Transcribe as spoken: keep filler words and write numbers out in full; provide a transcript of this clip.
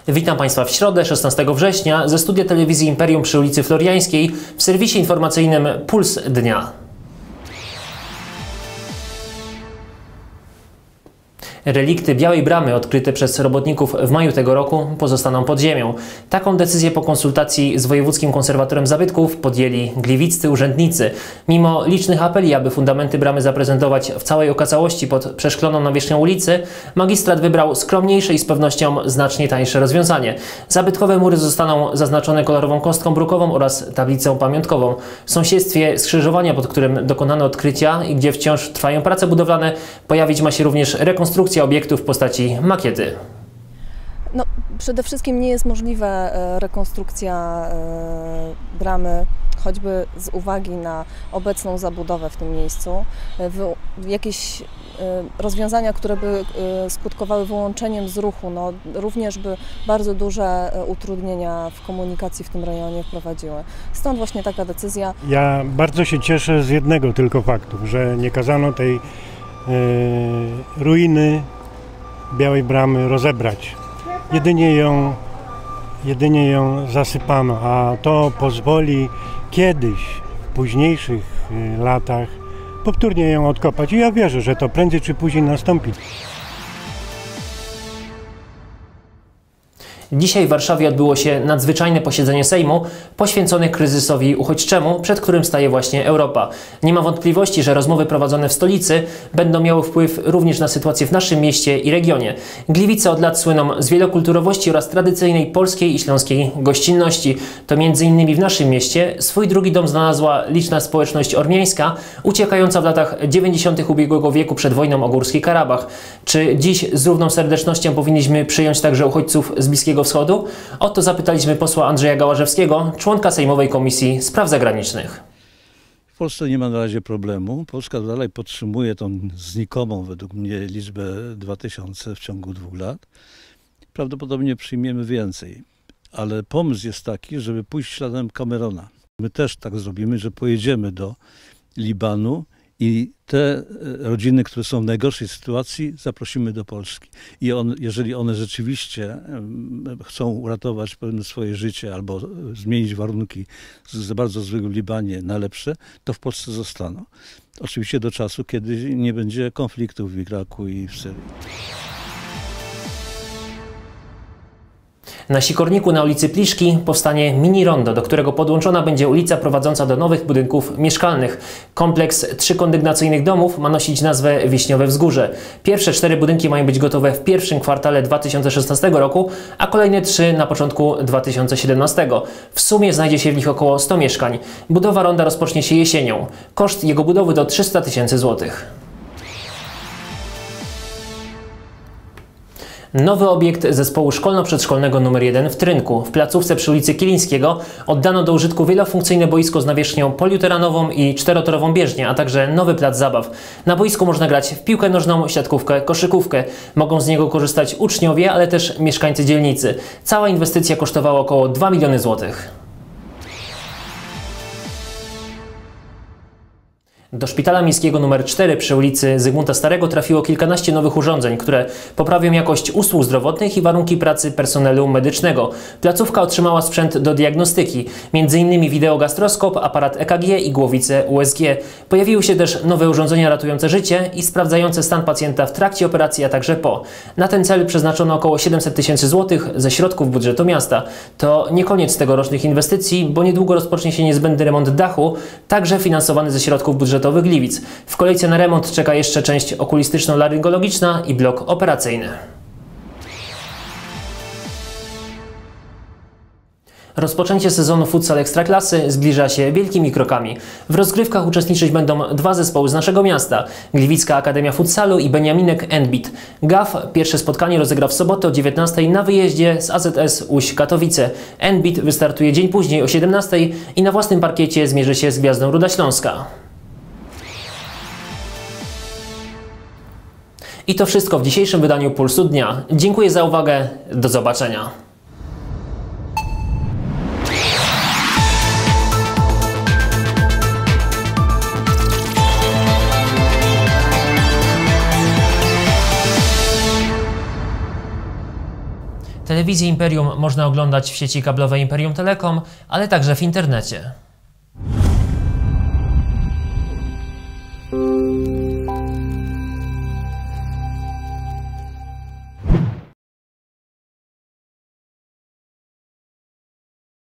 Witam Państwa w środę, szesnastego września, ze studia telewizji Imperium przy ulicy Floriańskiej w serwisie informacyjnym Puls Dnia. Relikty Białej Bramy odkryte przez robotników w maju tego roku pozostaną pod ziemią. Taką decyzję po konsultacji z Wojewódzkim Konserwatorem Zabytków podjęli gliwiccy urzędnicy. Mimo licznych apeli, aby fundamenty bramy zaprezentować w całej okazałości pod przeszkloną nawierzchnią ulicy, magistrat wybrał skromniejsze i z pewnością znacznie tańsze rozwiązanie. Zabytkowe mury zostaną zaznaczone kolorową kostką brukową oraz tablicą pamiątkową. W sąsiedztwie skrzyżowania, pod którym dokonano odkrycia i gdzie wciąż trwają prace budowlane, pojawić ma się również rekonstrukcja obiektów w postaci makiety. No, przede wszystkim nie jest możliwa rekonstrukcja bramy, choćby z uwagi na obecną zabudowę w tym miejscu. Jakieś rozwiązania, które by skutkowały wyłączeniem z ruchu, no, również by bardzo duże utrudnienia w komunikacji w tym rejonie wprowadziły. Stąd właśnie taka decyzja. Ja bardzo się cieszę z jednego tylko faktu, że nie kazano tej ruiny Białej Bramy rozebrać. Jedynie ją, jedynie ją zasypano, a to pozwoli kiedyś, w późniejszych latach, powtórnie ją odkopać. I ja wierzę, że to prędzej czy później nastąpi. Dzisiaj w Warszawie odbyło się nadzwyczajne posiedzenie Sejmu poświęcone kryzysowi uchodźczemu, przed którym staje właśnie Europa. Nie ma wątpliwości, że rozmowy prowadzone w stolicy będą miały wpływ również na sytuację w naszym mieście i regionie. Gliwice od lat słyną z wielokulturowości oraz tradycyjnej polskiej i śląskiej gościnności. To między innymi w naszym mieście swój drugi dom znalazła liczna społeczność ormiańska, uciekająca w latach dziewięćdziesiątych ubiegłego wieku przed wojną o Górski Karabach. Czy dziś z równą serdecznością powinniśmy przyjąć także uchodźców z Bliskiego Wschodu? O to zapytaliśmy posła Andrzeja Gałażewskiego, członka Sejmowej Komisji Spraw Zagranicznych. W Polsce nie ma na razie problemu. Polska dalej podtrzymuje tą znikomą według mnie liczbę dwa tysiące w ciągu dwóch lat. Prawdopodobnie przyjmiemy więcej, ale pomysł jest taki, żeby pójść śladem Camerona. My też tak zrobimy, że pojedziemy do Libanu i te rodziny, które są w najgorszej sytuacji, zaprosimy do Polski. I on, jeżeli one rzeczywiście chcą uratować swoje życie albo zmienić warunki z bardzo złego w Libanie na lepsze, to w Polsce zostaną. Oczywiście do czasu, kiedy nie będzie konfliktów w Iraku i w Syrii. Na Sikorniku na ulicy Pliszki powstanie mini rondo, do którego podłączona będzie ulica prowadząca do nowych budynków mieszkalnych. Kompleks trzykondygnacyjnych domów ma nosić nazwę Wiśniowe Wzgórze. Pierwsze cztery budynki mają być gotowe w pierwszym kwartale dwa tysiące szesnastego roku, a kolejne trzy na początku dwa tysiące siedemnastego. W sumie znajdzie się w nich około stu mieszkań. Budowa ronda rozpocznie się jesienią. Koszt jego budowy to trzysta tysięcy złotych. Nowy obiekt zespołu szkolno-przedszkolnego numer jeden w Trynku, w placówce przy ulicy Kilińskiego, oddano do użytku wielofunkcyjne boisko z nawierzchnią poliuteranową i czterotorową bieżnię, a także nowy plac zabaw. Na boisku można grać w piłkę nożną, siatkówkę, koszykówkę. Mogą z niego korzystać uczniowie, ale też mieszkańcy dzielnicy. Cała inwestycja kosztowała około dwa miliony złotych. Do szpitala miejskiego numer cztery przy ulicy Zygmunta Starego trafiło kilkanaście nowych urządzeń, które poprawią jakość usług zdrowotnych i warunki pracy personelu medycznego. Placówka otrzymała sprzęt do diagnostyki, między innymi wideogastroskop, aparat E K G i głowicę U S G. Pojawiły się też nowe urządzenia ratujące życie i sprawdzające stan pacjenta w trakcie operacji, a także po. Na ten cel przeznaczono około siedemset tysięcy złotych ze środków budżetu miasta. To nie koniec tegorocznych inwestycji, bo niedługo rozpocznie się niezbędny remont dachu, także finansowany ze środków budżetu Gliwic. W kolejce na remont czeka jeszcze część okulistyczno-laryngologiczna i blok operacyjny. Rozpoczęcie sezonu futsal Ekstraklasy zbliża się wielkimi krokami. W rozgrywkach uczestniczyć będą dwa zespoły z naszego miasta. Gliwicka Akademia Futsalu i Beniaminek Enbit. G A F pierwsze spotkanie rozegra w sobotę o dziewiętnastej na wyjeździe z A Z S Łódź Katowice. Enbit wystartuje dzień później o siedemnastej i na własnym parkiecie zmierzy się z Gwiazdą Ruda Śląska. I to wszystko w dzisiejszym wydaniu Pulsu Dnia. Dziękuję za uwagę. Do zobaczenia. Telewizję Imperium można oglądać w sieci kablowej Imperium Telekom, ale także w internecie.